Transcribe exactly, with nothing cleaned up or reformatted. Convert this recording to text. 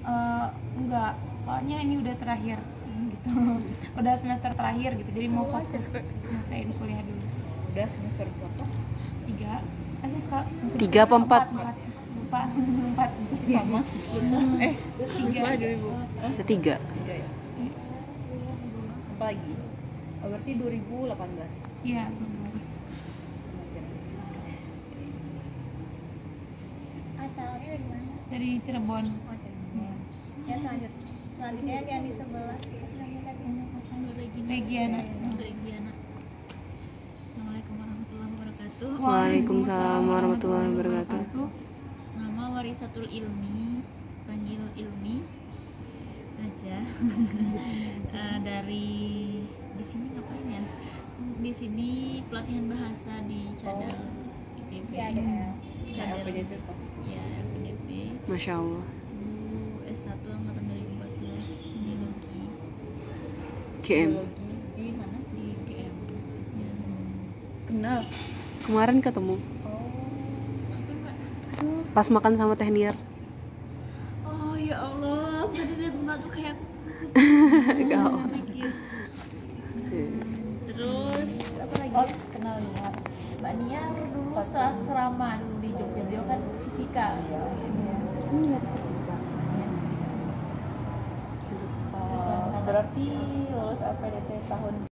Uh, enggak, soalnya ini udah terakhir gitu. Udah semester terakhir gitu, jadi mau fokus nyelesain kuliah dulu. Udah semester berapa? Tiga masih sekarang tiga apa empat? Lupa. Empat Sama sih. Eh tiga dua ribu Setiga. tiga ya. Apa lagi? Oh, berarti dua ribu delapan belas. Iya. Asalnya dari mana? Dari Cirebon. Oh, Cirebon. Ya selanjutnya, selanjutnya yang di sebelah. Regiana. Regiana. Assalamualaikum warahmatullahi wabarakatuh. Waalaikumsalam warahmatullahi wabarakatuh. Nama Warisatul Ilmi, panggil Ilmi aja. uh, dari di sini ngapain ya? Di sini pelatihan bahasa di Cadar I T B. Cadar P D P pas. Ya, P D P. Masya Allah. Dulu S satu angkatan dua ribu empat belas biologi. K M. Biologi di mana? Di G M. Ya. Kenal. Kemarin ketemu. Oh. Apa Mbak? Pas makan sama Teh Niar. Oh ya Allah, tadi lihat Mbak tuh kayak Kau. terus apa lagi? Oh, kenal ya. Mbak Nia dulu seasrama dulu di Jogja, beliau kan fisika. Iya. Iya, fisika. Mbak Nia fisika. Satu angkatan. Berarti lulus L P D P tahun